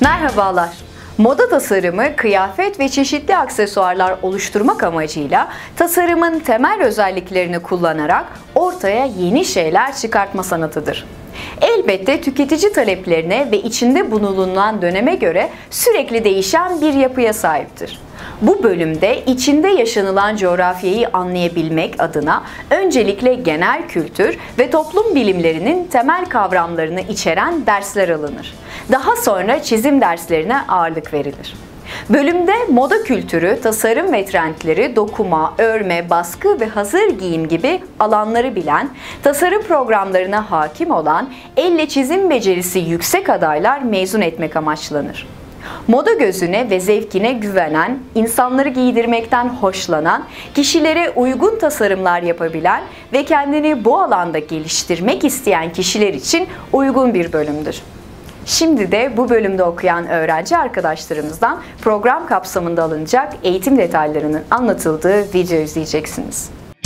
Merhabalar. Moda tasarımı, kıyafet ve çeşitli aksesuarlar oluşturmak amacıyla tasarımın temel özelliklerini kullanarak ortaya yeni şeyler çıkartma sanatıdır. Elbette tüketici taleplerine ve içinde bulunulan döneme göre sürekli değişen bir yapıya sahiptir. Bu bölümde içinde yaşanılan coğrafyayı anlayabilmek adına öncelikle genel kültür ve toplum bilimlerinin temel kavramlarını içeren dersler alınır. Daha sonra çizim derslerine ağırlık verilir. Bölümde moda kültürü, tasarım ve trendleri, dokuma, örme, baskı ve hazır giyim gibi alanları bilen, tasarım programlarına hakim olan, elle çizim becerisi yüksek adaylar mezun etmek amaçlanır. Moda gözüne ve zevkine güvenen, insanları giydirmekten hoşlanan, kişilere uygun tasarımlar yapabilen ve kendini bu alanda geliştirmek isteyen kişiler için uygun bir bölümdür. Şimdi de bu bölümde okuyan öğrenci arkadaşlarımızdan program kapsamında alınacak eğitim detaylarının anlatıldığı video izleyeceksiniz.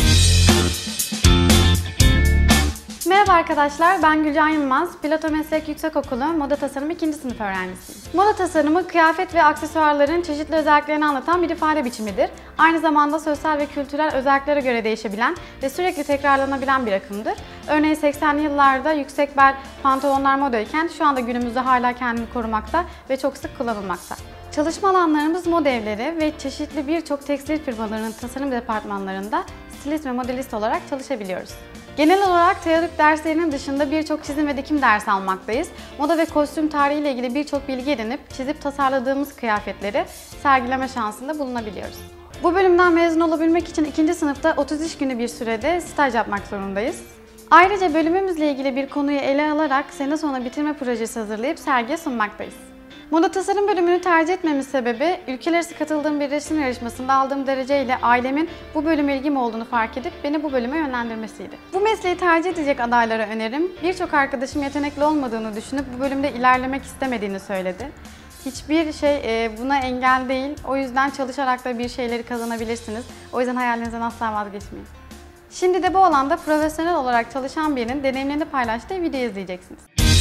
Merhaba arkadaşlar, ben Gülcan Yılmaz, Plato Meslek Yüksekokulu Moda Tasarımı 2. sınıf öğrencisiyim. Moda tasarımı, kıyafet ve aksesuarların çeşitli özelliklerini anlatan bir ifade biçimidir. Aynı zamanda sosyal ve kültürel özelliklere göre değişebilen ve sürekli tekrarlanabilen bir akımdır. Örneğin 80'li yıllarda yüksek bel pantolonlar modayken şu anda günümüzde hala kendini korumakta ve çok sık kullanılmakta. Çalışma alanlarımız moda evleri ve çeşitli birçok tekstil firmalarının tasarım departmanlarında stilist ve modelist olarak çalışabiliyoruz. Genel olarak teorik derslerinin dışında birçok çizim ve dikim dersi almaktayız. Moda ve kostüm tarihi ile ilgili birçok bilgi edinip çizip tasarladığımız kıyafetleri sergileme şansında bulunabiliyoruz. Bu bölümden mezun olabilmek için 2. sınıfta 30 iş günü bir sürede staj yapmak zorundayız. Ayrıca bölümümüzle ilgili bir konuyu ele alarak sene sonu bitirme projesi hazırlayıp sergiye sunmaktayız. Moda tasarım bölümünü tercih etmemin sebebi, ülkeler arası katıldığım bir resim yarışmasında aldığım dereceyle ailemin bu bölüme ilgim olduğunu fark edip beni bu bölüme yönlendirmesiydi. Bu mesleği tercih edecek adaylara önerim, birçok arkadaşım yetenekli olmadığını düşünüp bu bölümde ilerlemek istemediğini söyledi. Hiçbir şey buna engel değil, o yüzden çalışarak da bir şeyleri kazanabilirsiniz. O yüzden hayalinizden asla vazgeçmeyin. Şimdi de bu alanda profesyonel olarak çalışan birinin deneyimlerini paylaştığı video izleyeceksiniz.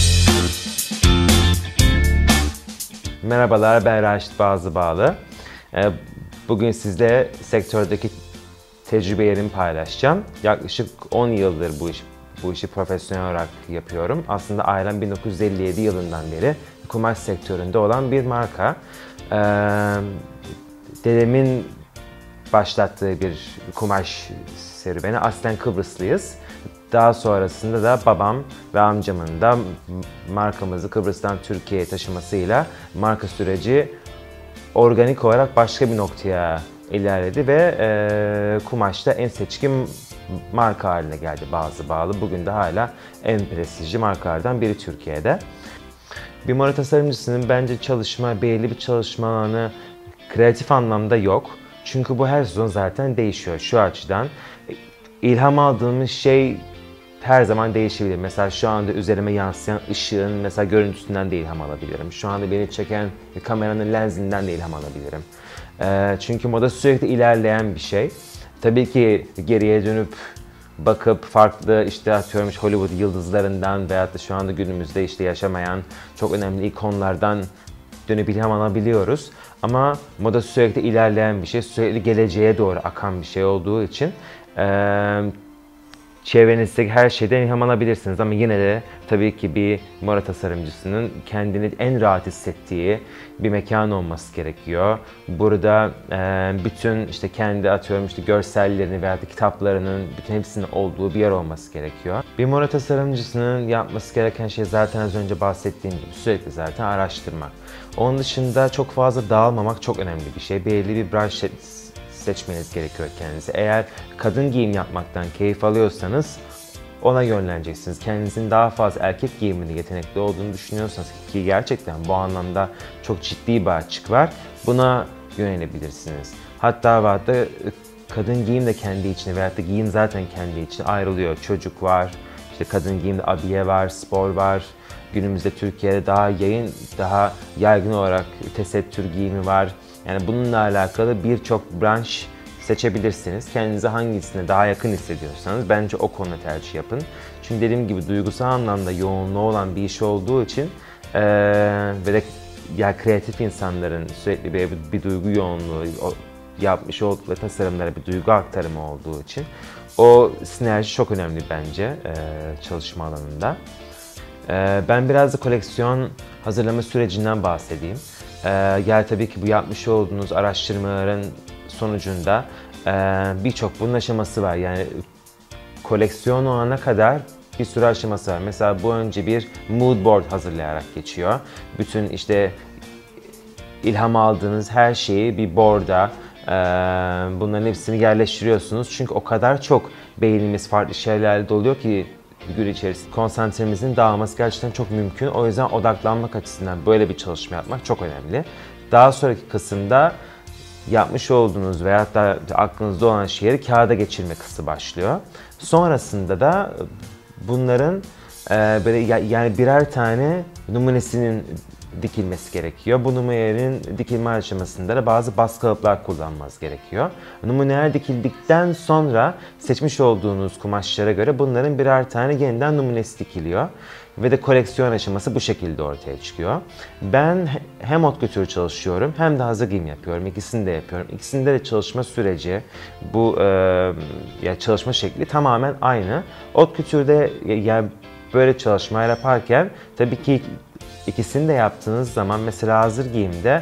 Merhabalar, ben Raşit Bazıbağlı. Bugün sizle sektördeki tecrübelerimi paylaşacağım. Yaklaşık 10 yıldır bu işi profesyonel olarak yapıyorum. Aslında ailem 1957 yılından beri kumaş sektöründe olan bir marka. Dedemin başlattığı bir kumaş serüveni. Aslen Kıbrıslıyız. Daha sonrasında da babam ve amcamın da markamızı Kıbrıs'tan Türkiye'ye taşımasıyla marka süreci organik olarak başka bir noktaya ilerledi ve kumaşta en seçkin marka haline geldi Bazıbağlı. Bugün de hala en prestijli markalardan biri Türkiye'de. Bir moda tasarımcısının bence belirli bir çalışma alanı kreatif anlamda yok. Çünkü bu her sezon zaten değişiyor şu açıdan. İlham aldığımız şey her zaman değişebilir. Mesela şu anda üzerime yansıyan ışığın mesela görüntüsünden de ilham alabilirim. Şu anda beni çeken kameranın lenzinden de ilham alabilirim. Çünkü moda sürekli ilerleyen bir şey. Tabii ki geriye dönüp bakıp farklı atıyorum Hollywood yıldızlarından veyahut da şu anda günümüzde yaşamayan çok önemli ikonlardan dönüp ilham alabiliyoruz. Ama moda sürekli ilerleyen bir şey, sürekli geleceğe doğru akan bir şey olduğu için çevrenizdeki her şeyden ilham alabilirsiniz ama yine de tabii ki bir moda tasarımcısının kendini en rahat hissettiği bir mekan olması gerekiyor. Burada bütün kendi görsellerini veya da kitaplarının bütün hepsinin olduğu bir yer olması gerekiyor. Bir moda tasarımcısının yapması gereken şey zaten az önce bahsettiğim gibi sürekli zaten araştırmak. Onun dışında çok fazla dağılmamak çok önemli bir şey. Belirli bir branş seçmeniz gerekiyor kendinize. Eğer kadın giyim yapmaktan keyif alıyorsanız ona yönleneceksiniz. Kendinizin daha fazla erkek giyiminde yetenekli olduğunu düşünüyorsanız ki gerçekten bu anlamda çok ciddi bir açık var. Buna yönelebilirsiniz. Hatta kadın giyim de kendi içine veyahut da giyim zaten kendi içine ayrılıyor. Çocuk var, kadın giyimde abiye var, spor var. Günümüzde Türkiye'de daha yaygın olarak tesettür giyimi var. Yani bununla alakalı birçok branş seçebilirsiniz. Kendinize hangisine daha yakın hissediyorsanız bence o konuda tercih yapın. Çünkü dediğim gibi duygusal anlamda yoğunluğu olan bir iş olduğu için ve de ya kreatif insanların sürekli bir duygu yoğunluğu, yapmış oldukları tasarımlara bir duygu aktarımı olduğu için o sinerji çok önemli bence çalışma alanında. Ben biraz da koleksiyon hazırlama sürecinden bahsedeyim. Yani tabii ki bu yapmış olduğunuz araştırmaların sonucunda birçok bunun aşaması var. Yani koleksiyon olana kadar bir sürü aşaması var. Mesela bu önce bir mood board hazırlayarak geçiyor. Bütün işte ilham aldığınız her şeyi bir board'a, bunların hepsini yerleştiriyorsunuz. Çünkü o kadar çok beynimiz farklı şeylerle doluyor ki bir gün içerisinde konsantremizin dağılması gerçekten çok mümkün. O yüzden odaklanmak açısından böyle bir çalışma yapmak çok önemli. Daha sonraki kısımda yapmış olduğunuz veyahut da aklınızda olan şeyleri kağıda geçirme kısmı başlıyor. Sonrasında da bunların böyle yani birer tane numunesinin dikilmesi gerekiyor. Bu numunelerin dikilme aşamasında da bazı baskı kalıplar kullanmanız gerekiyor. Numuneler dikildikten sonra seçmiş olduğunuz kumaşlara göre bunların birer tane yeniden numunesi dikiliyor. Ve de koleksiyon aşaması bu şekilde ortaya çıkıyor. Ben hem haute couture çalışıyorum hem de hazır giyim yapıyorum. İkisini de yapıyorum. İkisinde de çalışma süreci, bu ya çalışma şekli tamamen aynı. Haute couture'de yani böyle çalışma yaparken tabii ki İkisini de yaptığınız zaman mesela hazır giyimde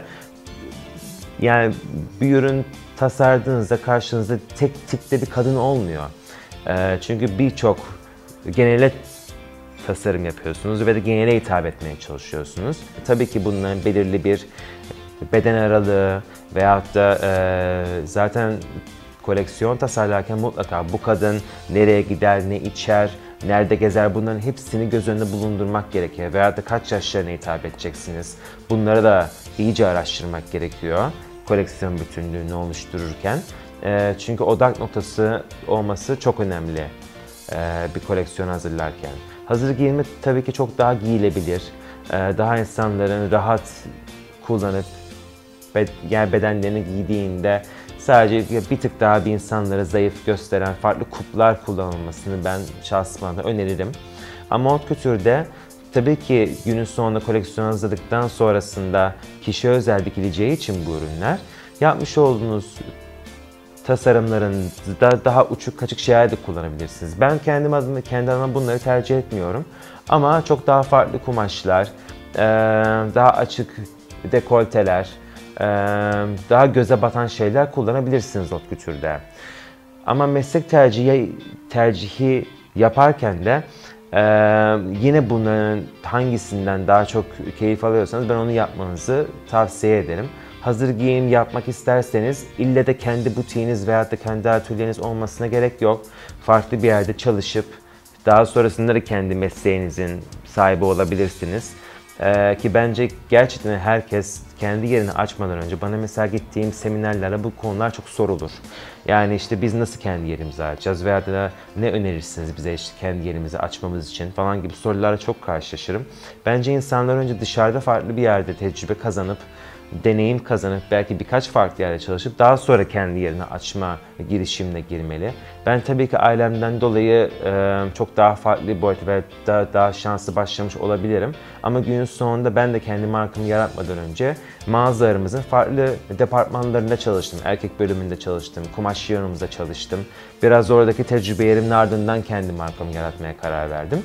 yani bir ürün tasarladığınızda karşınızda tek tipte bir kadın olmuyor. Çünkü birçok genele tasarım yapıyorsunuz ve de genele hitap etmeye çalışıyorsunuz. Tabii ki bunların belirli bir beden aralığı veyahut da zaten koleksiyon tasarlarken mutlaka bu kadın nereye gider, ne içer, nerede gezer, bunların hepsini göz önünde bulundurmak gerekiyor. Veyahut da kaç yaşlarına hitap edeceksiniz. Bunları da iyice araştırmak gerekiyor koleksiyon bütünlüğünü oluştururken. Çünkü odak noktası olması çok önemli bir koleksiyon hazırlarken. Hazır giyimi tabii ki çok daha giyilebilir. Daha insanların rahat kullanıp yani bedenlerini giydiğinde sadece bir tık daha bir insanları zayıf gösteren farklı kuplar kullanılmasını ben şahsıma da öneririm. Ama haute couture'de tabii ki günün sonunda koleksiyon hazırladıktan sonrasında kişiye özel dikileceği için bu ürünler yapmış olduğunuz tasarımlarında daha uçuk kaçık şeyler de kullanabilirsiniz. Ben kendi adıma bunları tercih etmiyorum. Ama çok daha farklı kumaşlar, daha açık dekolteler, daha göze batan şeyler kullanabilirsiniz haute couture'de. Ama meslek tercihi yaparken de yine bunların hangisinden daha çok keyif alıyorsanız ben onu yapmanızı tavsiye ederim. Hazır giyim yapmak isterseniz ille de kendi butiğiniz veya da kendi atölyeniz olmasına gerek yok. Farklı bir yerde çalışıp daha sonrasında da kendi mesleğinizin sahibi olabilirsiniz. Ki bence gerçekten herkes kendi yerini açmadan önce bana mesela gittiğim seminerlerde bu konular çok sorulur. Yani işte biz nasıl kendi yerimizi açacağız veya da ne önerirsiniz bize işte kendi yerimizi açmamız için falan gibi sorularla çok karşılaşırım. Bence insanlar önce dışarıda farklı bir yerde tecrübe kazanıp, deneyim kazanıp belki birkaç farklı yerde çalışıp daha sonra kendi yerini açma girişimine girmeli. Ben tabii ki ailemden dolayı çok daha farklı bir boyut ve daha şanslı başlamış olabilirim. Ama günün sonunda ben de kendi markamı yaratmadan önce mağazalarımızın farklı departmanlarında çalıştım. Erkek bölümünde çalıştım, kumaş yığınımızda çalıştım. Biraz oradaki tecrübelerimin ardından kendi markamı yaratmaya karar verdim.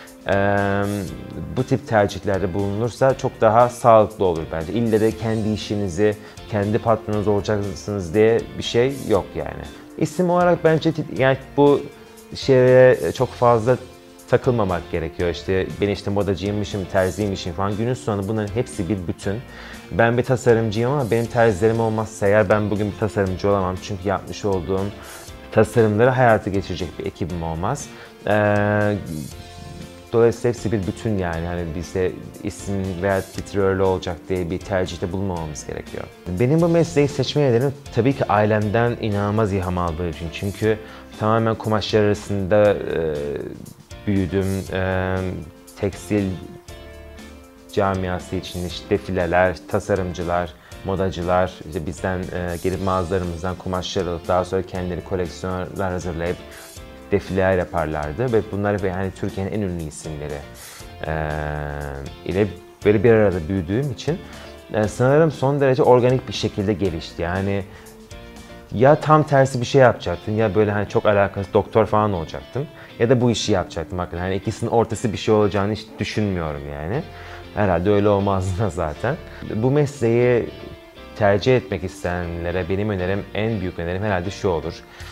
Bu tip tercihlerde bulunursa çok daha sağlıklı olur bence. İlle de kendi işinizi, kendi patronunuz olacaksınız diye bir şey yok yani. İsim olarak bence yani bu şeye çok fazla takılmamak gerekiyor. İşte ben işte modacıymışım, terziymişim falan. Günün sonunda bunların hepsi bir bütün. Ben bir tasarımcıyım ama benim terzilerim olmazsa eğer ben bugün bir tasarımcı olamam. Çünkü yapmış olduğum tasarımları hayata geçirecek bir ekibim olmaz. Dolayısıyla hepsi bir bütün yani. Hani bize isim veya titri öyle olacak diye bir tercihte bulunmamamız gerekiyor. Benim bu mesleği seçme nedenim tabii ki ailemden inanılmaz ilham aldığım için. Çünkü tamamen kumaşlar arasında büyüdüm. Tekstil camiası için işte defileler, tasarımcılar, modacılar işte bizden gelip mağazalarımızdan kumaşlar alıp daha sonra kendileri koleksiyonlar hazırlayıp defileler yaparlardı ve bunlar yani Türkiye'nin en ünlü isimleri ile böyle bir arada büyüdüğüm için sanırım son derece organik bir şekilde gelişti. Yani ya tam tersi bir şey yapacaktım ya böyle hani çok alakasız doktor falan olacaktım ya da bu işi yapacaktım hakikaten. Hani ikisinin ortası bir şey olacağını hiç düşünmüyorum yani. Herhalde öyle olmazdı da zaten. Bu mesleği tercih etmek isteyenlere benim önerim, en büyük önerim herhalde şu olur.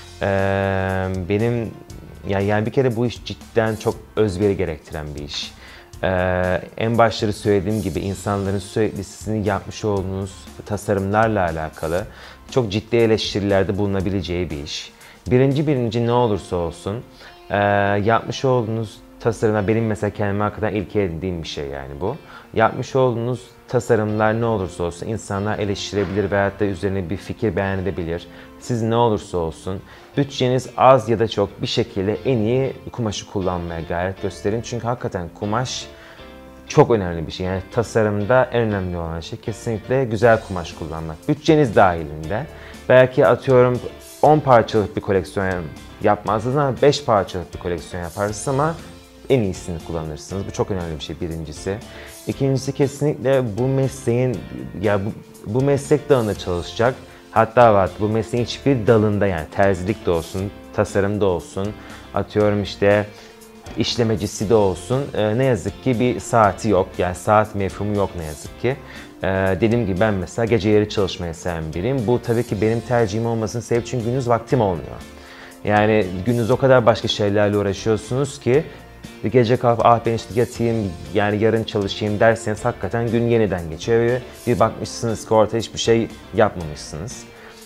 Benim yani bir kere bu iş cidden çok özveri gerektiren bir iş. En başları söylediğim gibi insanların sürekli sizin yapmış olduğunuz tasarımlarla alakalı çok ciddi eleştirilerde bulunabileceği bir iş. Birinci ne olursa olsun yapmış olduğunuz tasarımlar, benim mesela kendime hakikaten ilke edindiğim bir şey yani bu. Yapmış olduğunuz tasarımlar ne olursa olsun insanlar eleştirebilir veyahut da üzerine bir fikir beyan edebilir. Siz ne olursa olsun bütçeniz az ya da çok bir şekilde en iyi kumaşı kullanmaya gayret gösterin. Çünkü hakikaten kumaş çok önemli bir şey. Yani tasarımda en önemli olan şey kesinlikle güzel kumaş kullanmak. Bütçeniz dahilinde. Belki atıyorum 10 parçalık bir koleksiyon yapmazsınız ama 5 parçalık bir koleksiyon yaparsınız ama en iyisini kullanırsınız. Bu çok önemli bir şey birincisi. İkincisi kesinlikle bu mesleğin, bu meslek dalında çalışacak. Hatta bu mesleğin hiçbir dalında yani terzilik de olsun, tasarımda olsun, atıyorum işte işlemecisi de olsun ne yazık ki bir saati yok. Yani saat mefhumu yok ne yazık ki. Dediğim gibi ben mesela geceleri çalışmayı seven biriyim. Bu tabii ki benim tercihim olmasının sebebi çünkü gündüz vaktim olmuyor. Yani gündüz o kadar başka şeylerle uğraşıyorsunuz ki bir gece kalkıp ben işte yatayım yani yarın çalışayım derseniz hakikaten gün yeniden geçiyor ve bir bakmışsınız ki ortaya hiçbir şey yapmamışsınız.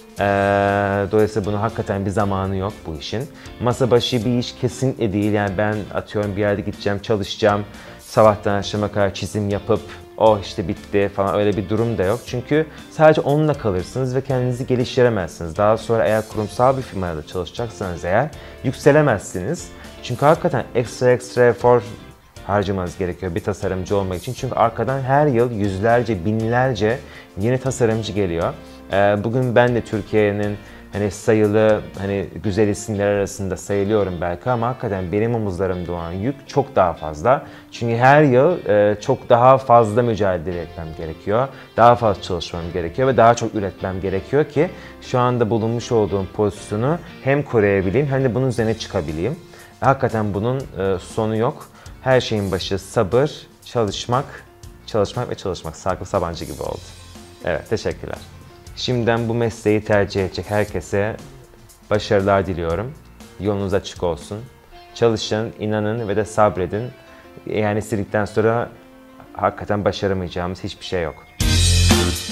Dolayısıyla bunun hakikaten bir zamanı yok bu işin. Masa başı bir iş kesinlikle değil. Yani ben atıyorum bir yerde gideceğim, çalışacağım, sabahtan akşama kadar çizim yapıp işte bitti falan öyle bir durum da yok. Çünkü sadece onunla kalırsınız ve kendinizi geliştiremezsiniz. Daha sonra eğer kurumsal bir firmada çalışacaksanız eğer yükselemezsiniz. Çünkü hakikaten ekstra efor harcamanız gerekiyor bir tasarımcı olmak için. Çünkü arkadan her yıl yüzlerce, binlerce yeni tasarımcı geliyor. Bugün ben de Türkiye'nin hani sayılı güzel isimler arasında sayılıyorum belki ama hakikaten benim omuzlarımda olan yük çok daha fazla. Çünkü her yıl çok daha fazla mücadele etmem gerekiyor. Daha fazla çalışmam gerekiyor ve daha çok üretmem gerekiyor ki şu anda bulunmuş olduğum pozisyonu hem koruyabileyim hem de bunun üzerine çıkabileyim. Hakikaten bunun sonu yok. Her şeyin başı sabır, çalışmak ve çalışmak. Sakıp Sabancı gibi oldu. Evet, teşekkürler. Şimdiden bu mesleği tercih edecek herkese başarılar diliyorum. Yolunuz açık olsun. Çalışın, inanın ve de sabredin. Yani istedikten sonra hakikaten başaramayacağımız hiçbir şey yok.